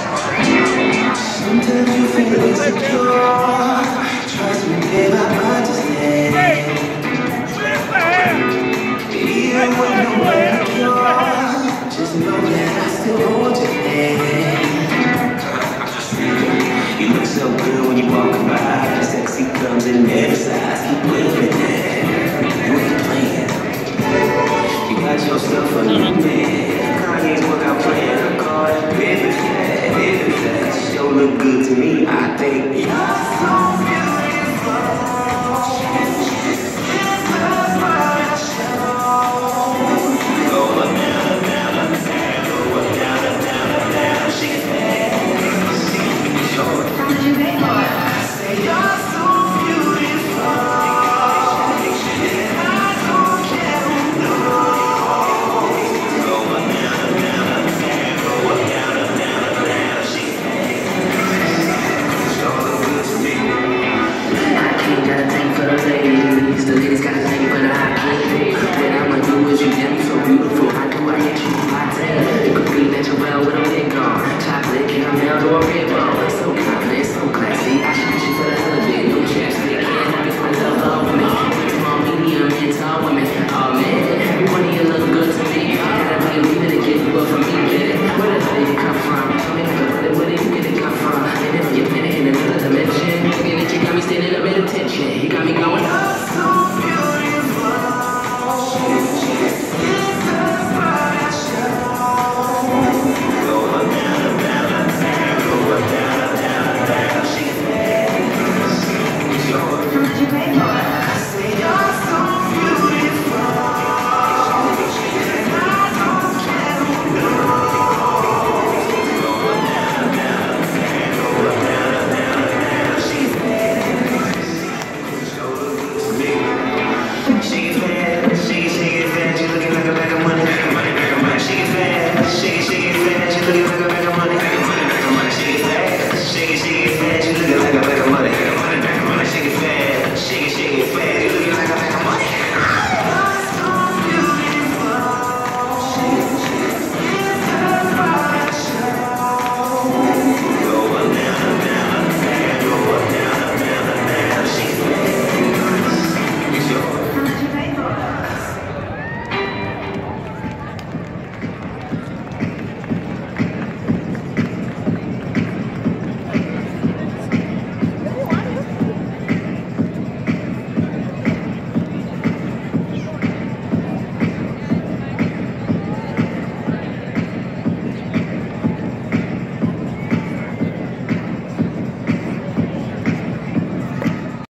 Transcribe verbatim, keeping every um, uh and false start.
Sometimes you feel insecure. Trust me, babe, I understand. Even when you're insecure, just know that I still hold your hand. You look so good when you walk by. Sexy comes in every size. Keep living there. You ain't playing. You got yourself a new man. Kanye's workout plan. I call that baby fat, baby fat. Sure look good to me. I think you're so